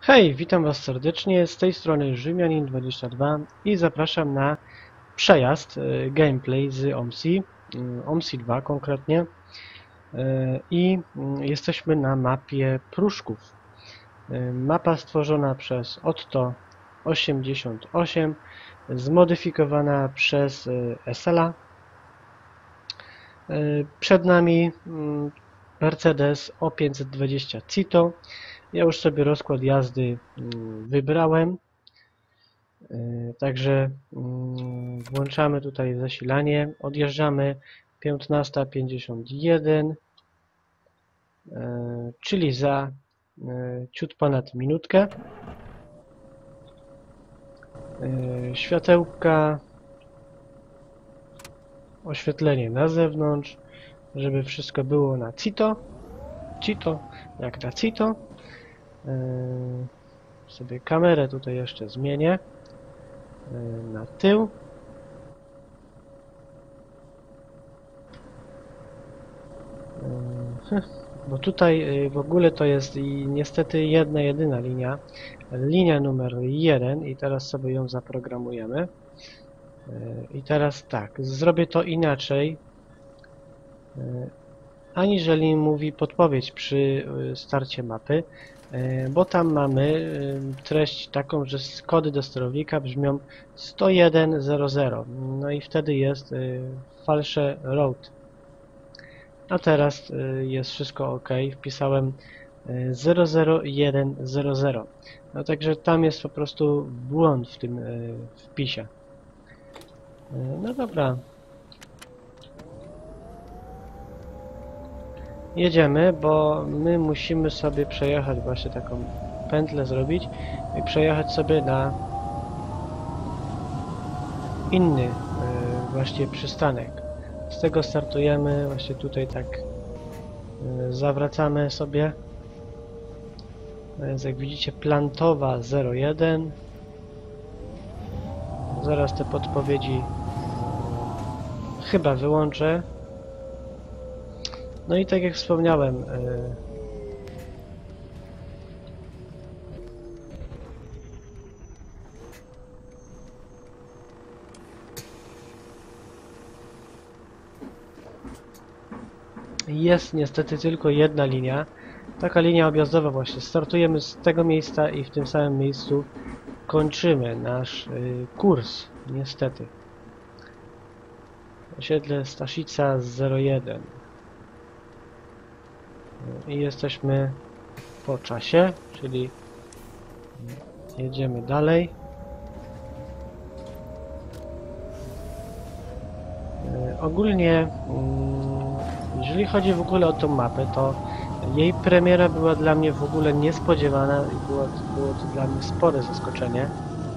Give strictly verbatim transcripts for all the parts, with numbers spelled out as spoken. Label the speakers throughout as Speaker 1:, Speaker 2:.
Speaker 1: Hej, witam Was serdecznie, z tej strony Rzymianin dwadzieścia dwa i zapraszam na przejazd, y, gameplay z OMSI, y, OMSI dwa konkretnie y, i y, jesteśmy na mapie Pruszków. Y, mapa stworzona przez Otto osiemdziesiąt osiem, zmodyfikowana przez y, Esela. Y, przed nami y, Mercedes O pięćset dwadzieścia Cito. Ja już sobie rozkład jazdy wybrałem, także włączamy tutaj zasilanie, odjeżdżamy piętnasta pięćdziesiąt jeden, czyli za ciut ponad minutkę. Światełka, oświetlenie na zewnątrz, żeby wszystko było na Cito, Cito, jak na Cito. Yy, sobie kamerę tutaj jeszcze zmienię yy, na tył. Yy, bo tutaj yy, w ogóle to jest i niestety jedna jedyna linia, linia numer jeden i teraz sobie ją zaprogramujemy. Yy, I teraz tak, zrobię to inaczej, yy, aniżeli mówi podpowiedź przy starcie mapy. Bo tam mamy treść taką, że kody do sterownika brzmią sto jeden zero zero. No i wtedy jest falsze road. A teraz jest wszystko ok. Wpisałem zero zero jeden zero zero. No także tam jest po prostu błąd w tym wpisie. No dobra. Jedziemy, bo my musimy sobie przejechać właśnie taką pętlę zrobić i przejechać sobie na inny yy, właśnie przystanek. Z tego startujemy, właśnie tutaj tak yy, zawracamy sobie. Więc jak widzicie Plantowa zero jeden. Zaraz te podpowiedzi yy, chyba wyłączę. No i tak jak wspomniałem, yy, jest niestety tylko jedna linia, taka linia objazdowa właśnie. Startujemy z tego miejsca i w tym samym miejscu kończymy nasz yy, kurs, niestety. Osiedle Staszica zero jeden. I jesteśmy po czasie, czyli jedziemy dalej. Yy, ogólnie, yy, jeżeli chodzi w ogóle o tą mapę, to jej premiera była dla mnie w ogóle niespodziewana i było, było to dla mnie spore zaskoczenie.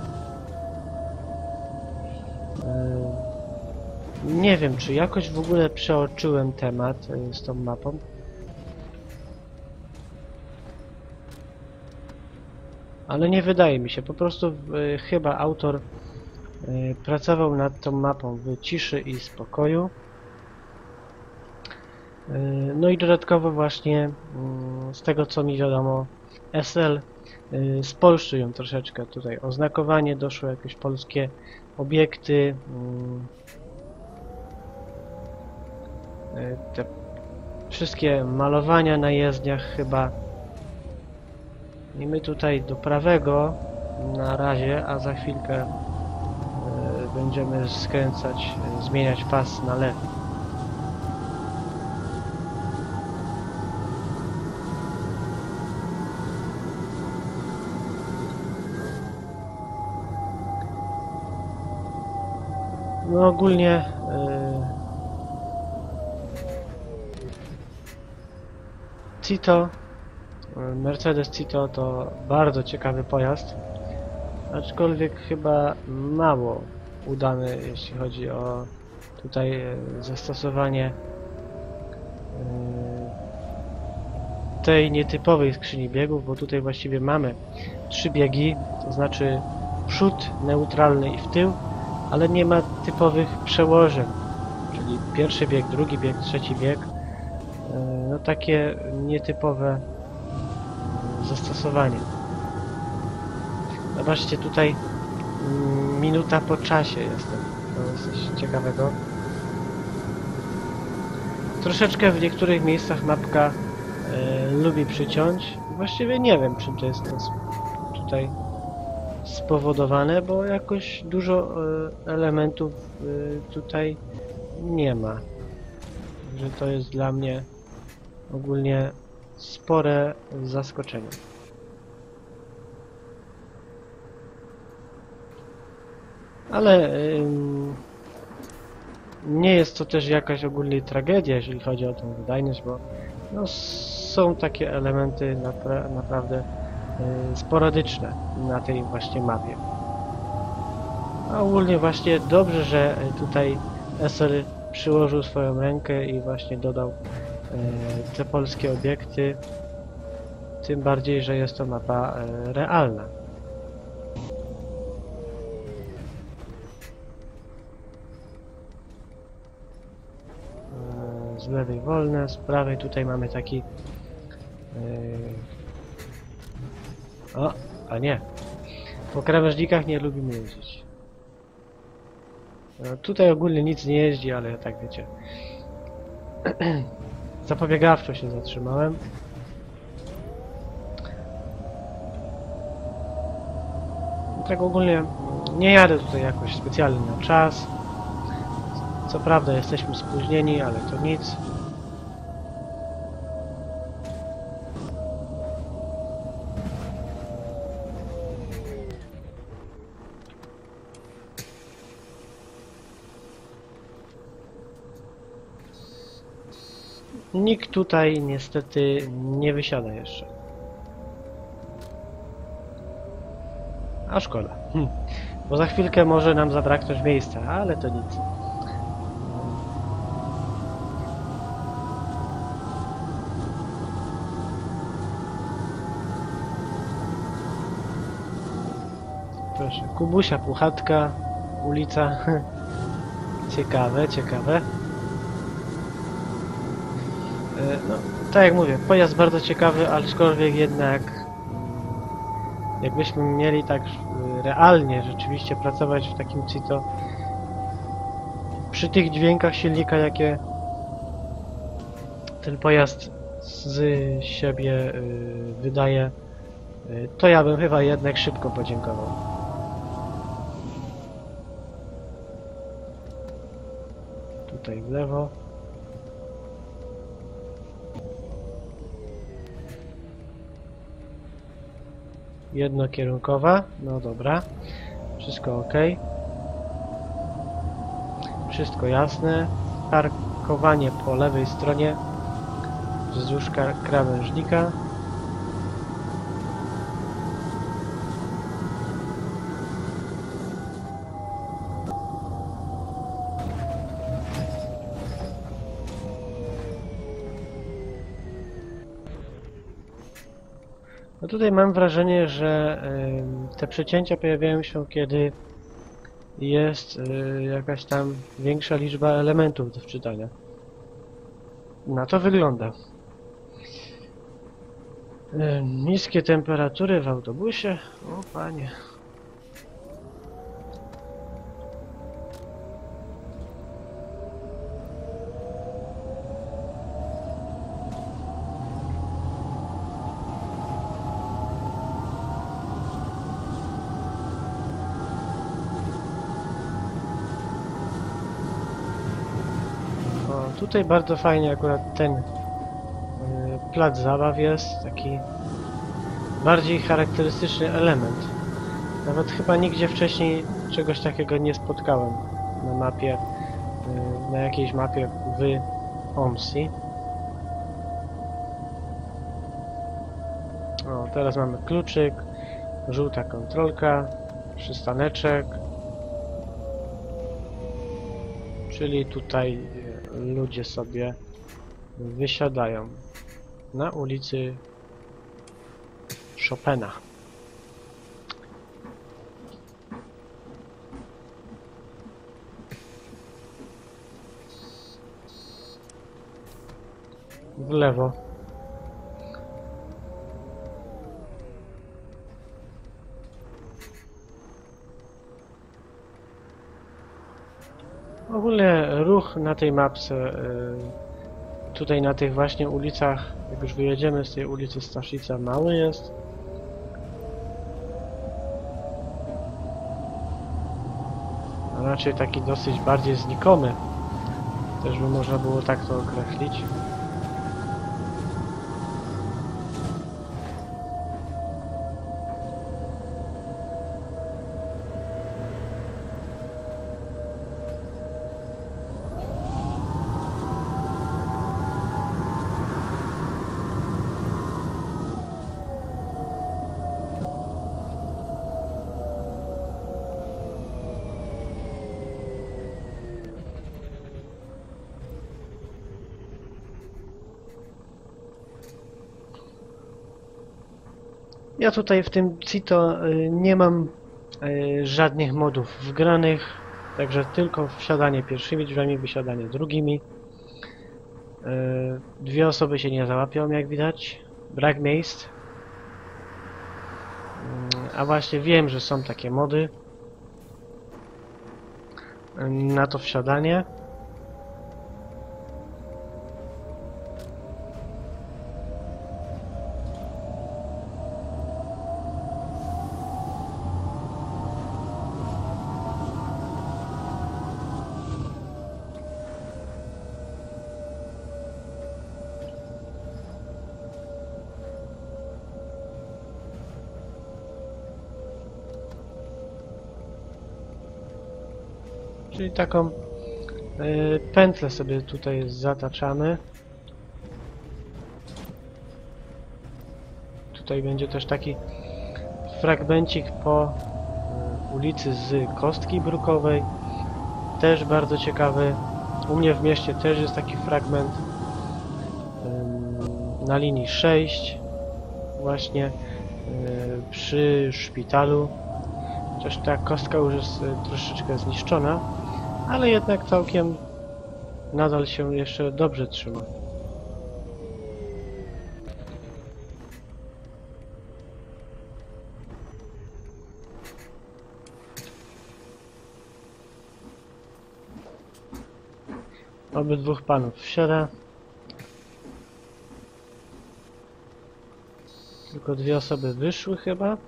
Speaker 1: Yy, nie wiem, czy jakoś w ogóle przeoczyłem temat yy, z tą mapą. Ale nie wydaje mi się, po prostu y, chyba autor y, pracował nad tą mapą w ciszy i spokoju. Y, no i dodatkowo właśnie y, z tego co mi wiadomo, S L y, spolszczył ją troszeczkę. Tutaj oznakowanie, doszło jakieś polskie obiekty. Y, y, te wszystkie malowania na jezdniach chyba. I my tutaj do prawego na razie, a za chwilkę y, będziemy skręcać, y, zmieniać pas na lewy. No ogólnie y, Cito, Mercedes Cito to bardzo ciekawy pojazd, aczkolwiek chyba mało udany, jeśli chodzi o tutaj zastosowanie tej nietypowej skrzyni biegów, bo tutaj właściwie mamy trzy biegi, to znaczy przód, neutralny i w tył, ale nie ma typowych przełożeń, czyli pierwszy bieg, drugi bieg, trzeci bieg. No takie nietypowe zastosowanie. Zobaczcie, tutaj mm, minuta po czasie jestem. To jest coś ciekawego. Troszeczkę w niektórych miejscach mapka e, lubi przyciąć. Właściwie nie wiem, czym to jest to tutaj spowodowane, bo jakoś dużo e, elementów e, tutaj nie ma. Że to jest dla mnie ogólnie spore zaskoczenie. Ale ym, nie jest to też jakaś ogólnie tragedia, jeżeli chodzi o tą wydajność, bo no, są takie elementy napra naprawdę y, sporadyczne na tej właśnie mapie. A ogólnie właśnie dobrze, że tutaj S L przyłożył swoją rękę i właśnie dodał y, te polskie obiekty, tym bardziej, że jest to mapa y, realna. Z lewej wolne, z prawej tutaj mamy taki yy... o, a nie, po krawężnikach nie lubimy jeździć. No, tutaj ogólnie nic nie jeździ, ale tak wiecie. Zapobiegawczo się zatrzymałem. Tak ogólnie nie jadę tutaj jakoś specjalnie na czas. Co prawda jesteśmy spóźnieni, ale to nic. Nikt tutaj niestety nie wysiada jeszcze. A szkoda. Hm. Bo za chwilkę może nam zabraknąć miejsca, ale to nic. Proszę, Kubusia Puchatka, ulica. Ciekawe, ciekawe. No, tak jak mówię, pojazd bardzo ciekawy, aczkolwiek jednak jakbyśmy mieli tak realnie rzeczywiście pracować w takim Cito przy tych dźwiękach silnika, jakie ten pojazd z siebie wydaje, to ja bym chyba jednak szybko podziękował. Tutaj w lewo. Jednokierunkowa, no dobra, wszystko ok, wszystko jasne, parkowanie po lewej stronie wzdłuż krawężnika. No tutaj mam wrażenie, że y, te przecięcia pojawiają się, kiedy jest y, jakaś tam większa liczba elementów do wczytania. Na to wygląda. Y, niskie temperatury w autobusie. O panie. Tutaj bardzo fajnie akurat ten y, plac zabaw jest, taki bardziej charakterystyczny element. Nawet chyba nigdzie wcześniej czegoś takiego nie spotkałem na mapie, y, na jakiejś mapie w OMSI. O, teraz mamy kluczyk, żółta kontrolka, przystaneczek. Czyli tutaj ludzie sobie wysiadają na ulicy Chopina. W lewo. Ogólnie ruch na tej mapce, yy, tutaj na tych właśnie ulicach, jak już wyjedziemy z tej ulicy Staszica, mały jest. A raczej taki dosyć bardziej znikomy. Też by można było tak to określić. Ja tutaj w tym Cito y, nie mam y, żadnych modów wgranych, także tylko wsiadanie pierwszymi drzwiami, wysiadanie drugimi. Y, dwie osoby się nie załapią, jak widać. Brak miejsc. Y, a właśnie wiem, że są takie mody y, na to wsiadanie. Czyli taką y, pętlę sobie tutaj zataczamy. Tutaj będzie też taki fragmencik po y, ulicy z Kostki Brukowej. Też bardzo ciekawy. U mnie w mieście też jest taki fragment y, na linii sześć. Właśnie y, przy szpitalu. Chociaż ta kostka już jest y, troszeczkę zniszczona, ale jednak całkiem nadal się jeszcze dobrze trzyma. Obydwóch panów wsiada. Tylko dwie osoby wyszły chyba.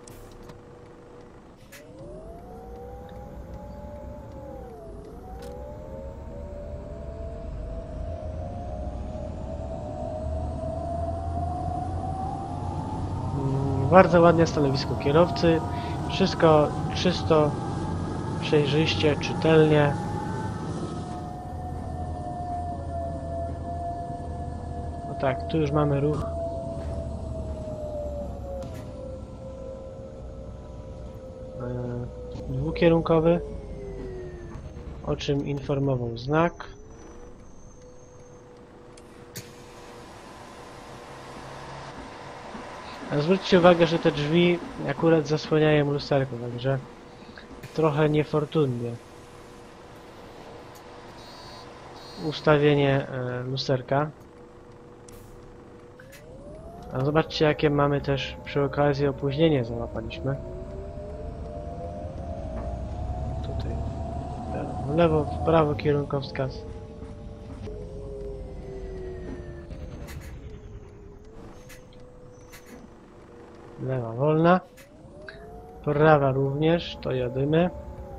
Speaker 1: Bardzo ładne stanowisko kierowcy. Wszystko czysto, przejrzyście, czytelnie. No tak, tu już mamy ruch. Yy, dwukierunkowy, o czym informował znak. A zwróćcie uwagę, że te drzwi akurat zasłaniają lusterko, także trochę niefortunnie ustawienie e, lusterka. A zobaczcie, jakie mamy też przy okazji opóźnienie załapaliśmy. Tutaj w lewo, w prawo kierunkowskaz. Lewa wolna. Prawa również, to jadymy.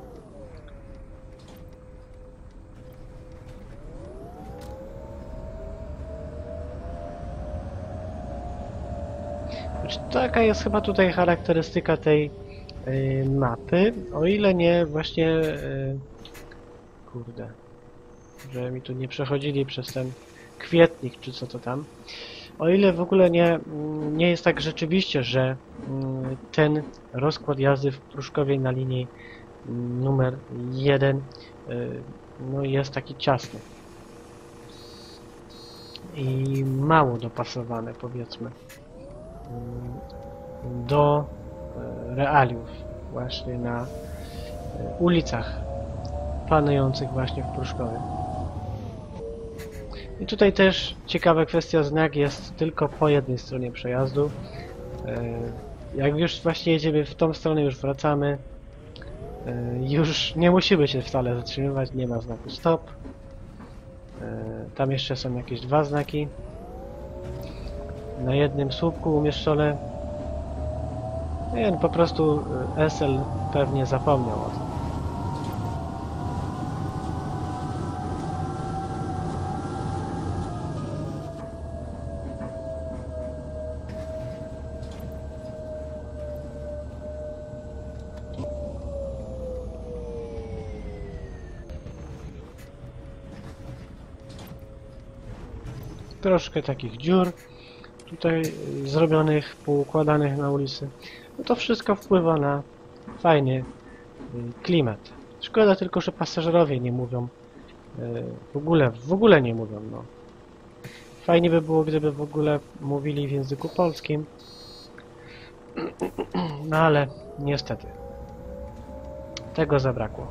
Speaker 1: Taka jest chyba tutaj charakterystyka tej y, mapy, o ile nie właśnie y, kurde, że mi tu nie przechodzili przez ten kwietnik, czy co to tam. O ile w ogóle nie, nie jest tak rzeczywiście, że ten rozkład jazdy w Pruszkowie na linii numer jeden no jest taki ciasny i mało dopasowany, powiedzmy, do realiów właśnie na ulicach panujących właśnie w Pruszkowie. I tutaj też ciekawa kwestia, znak jest tylko po jednej stronie przejazdu. Jak już właśnie jedziemy w tą stronę, już wracamy. Już nie musimy się wcale zatrzymywać, nie ma znaku stop. Tam jeszcze są jakieś dwa znaki. Na jednym słupku umieszczone. Nie, po prostu S L pewnie zapomniał o tym. Troszkę takich dziur tutaj zrobionych, poukładanych na ulicy. No to wszystko wpływa na fajny klimat. Szkoda tylko, że pasażerowie nie mówią. W ogóle, w ogóle nie mówią, no. Fajnie by było, gdyby w ogóle mówili w języku polskim. No ale niestety tego zabrakło.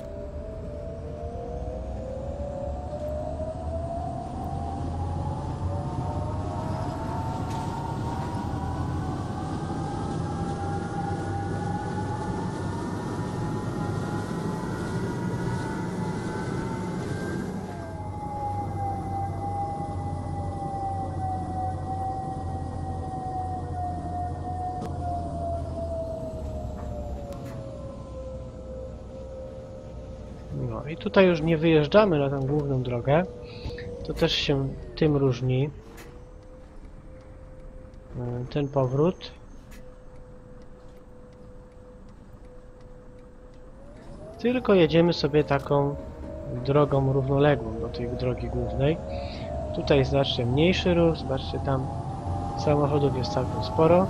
Speaker 1: No i tutaj już nie wyjeżdżamy na tę główną drogę. To też się tym różni. Ten powrót. Tylko jedziemy sobie taką drogą równoległą do tej drogi głównej. Tutaj znacznie mniejszy ruch. Zobaczcie, tam samochodów jest całkiem sporo.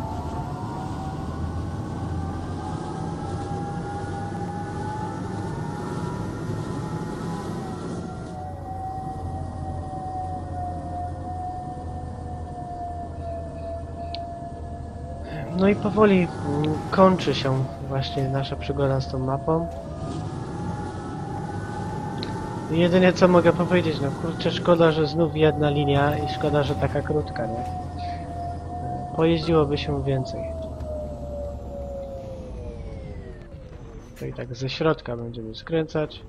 Speaker 1: No i powoli kończy się właśnie nasza przygoda z tą mapą. Jedynie co mogę powiedzieć, no kurczę, szkoda, że znów jedna linia i szkoda, że taka krótka, nie? Pojeździłoby się więcej. Tutaj tak ze środka będziemy skręcać,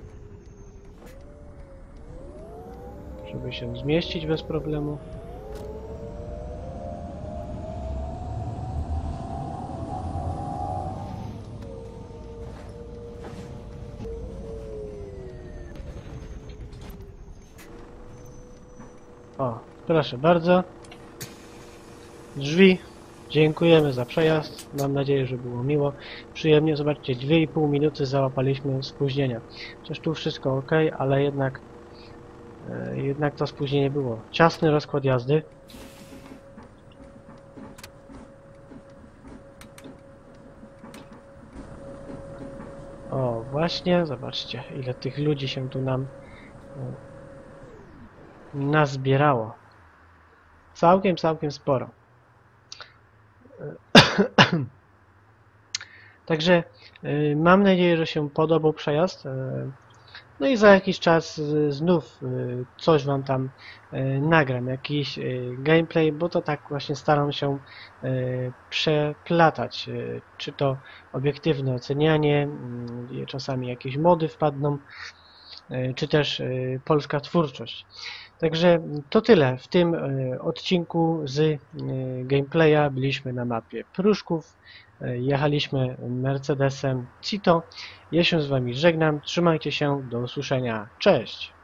Speaker 1: żeby się zmieścić bez problemu. O, proszę bardzo. Drzwi. Dziękujemy za przejazd. Mam nadzieję, że było miło. Przyjemnie. Zobaczcie, dwie i pół minuty załapaliśmy spóźnienia. Przecież tu wszystko ok, ale jednak e, jednak to spóźnienie było. Ciasny rozkład jazdy. O, właśnie. Zobaczcie, ile tych ludzi się tu nam e, nazbierało. Całkiem, całkiem sporo. Także y, mam nadzieję, że się podobał przejazd. Y, no i za jakiś czas y, znów y, coś wam tam y, nagram, jakiś y, gameplay, bo to tak właśnie staram się y, przeplatać. Y, czy to obiektywne ocenianie, y, czasami jakieś mody wpadną, y, czy też y, polska twórczość. Także to tyle w tym y, odcinku z y, gameplaya. Byliśmy na mapie Pruszków, y, jechaliśmy Mercedesem Cito. Ja się z wami żegnam, trzymajcie się, do usłyszenia, cześć!